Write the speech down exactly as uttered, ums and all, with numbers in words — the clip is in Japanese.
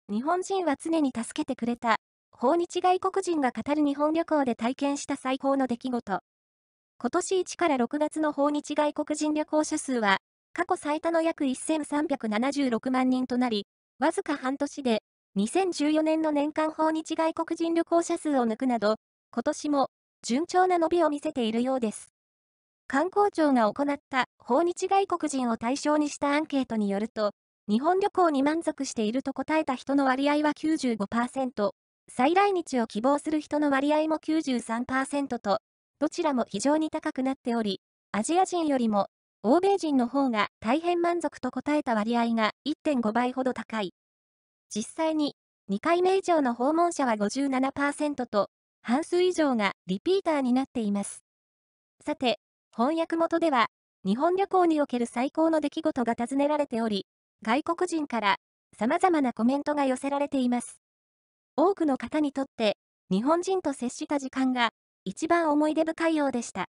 日本人は常に助けてくれた。訪日外国人が語る日本旅行で体験した最高の出来事。今年いちからろくがつの訪日外国人旅行者数は、過去最多の約せんさんびゃくななじゅうろくまんにんとなり、わずか半年で、にせんじゅうよねんの年間訪日外国人旅行者数を抜くなど、今年も順調な伸びを見せているようです。観光庁が行った訪日外国人を対象にしたアンケートによると、日本旅行に満足していると答えた人の割合は きゅうじゅうごパーセント、再来日を希望する人の割合も きゅうじゅうさんパーセント と、どちらも非常に高くなっており、アジア人よりも欧米人の方が大変満足と答えた割合が いってんごばいほど高い。実際ににかいめ以上の訪問者は ごじゅうななパーセント と、半数以上がリピーターになっています。さて、翻訳元では、日本旅行における最高の出来事が尋ねられており、外国人から様々なコメントが寄せられています。多くの方にとって、日本人と接した時間が一番思い出深いようでした。